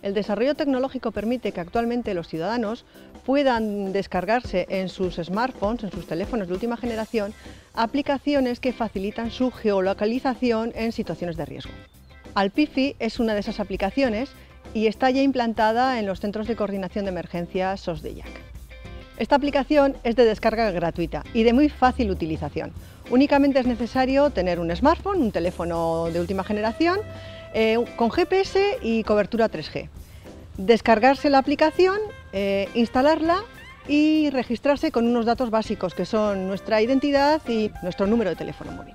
El desarrollo tecnológico permite que actualmente los ciudadanos puedan descargarse en sus smartphones, en sus teléfonos de última generación, aplicaciones que facilitan su geolocalización en situaciones de riesgo. Alpifi es una de esas aplicaciones y está ya implantada en los Centros de Coordinación de Emergencias SOS-DEIAC. Esta aplicación es de descarga gratuita y de muy fácil utilización. Únicamente es necesario tener un smartphone, un teléfono de última generación, con GPS y cobertura 3G. Descargarse la aplicación, instalarla y registrarse con unos datos básicos que son nuestra identidad y nuestro número de teléfono móvil.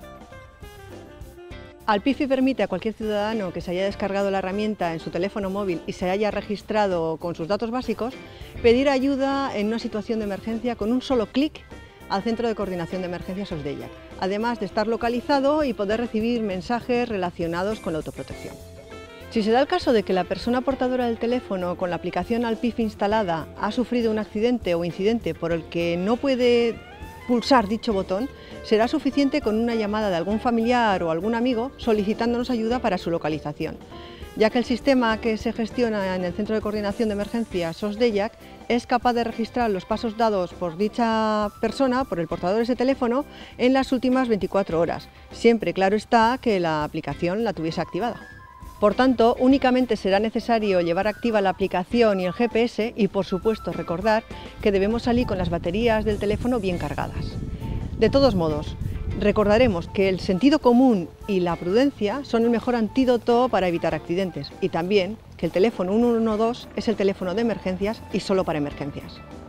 Alpifi permite a cualquier ciudadano que se haya descargado la herramienta en su teléfono móvil y se haya registrado con sus datos básicos, pedir ayuda en una situación de emergencia con un solo clic al Centro de Coordinación de Emergencias SOS-DEIAC, además de estar localizado y poder recibir mensajes relacionados con la autoprotección. Si se da el caso de que la persona portadora del teléfono con la aplicación Alpifi instalada ha sufrido un accidente o incidente por el que no puede pulsar dicho botón, será suficiente con una llamada de algún familiar o algún amigo solicitándonos ayuda para su localización, ya que el sistema que se gestiona en el Centro de Coordinación de Emergencias SOS-DEIAC es capaz de registrar los pasos dados por dicha persona, por el portador de ese teléfono, en las últimas 24 horas, siempre claro está que la aplicación la tuviese activada. Por tanto, únicamente será necesario llevar activa la aplicación y el GPS y, por supuesto, recordar que debemos salir con las baterías del teléfono bien cargadas. De todos modos, recordaremos que el sentido común y la prudencia son el mejor antídoto para evitar accidentes y también que el teléfono 112 es el teléfono de emergencias y solo para emergencias.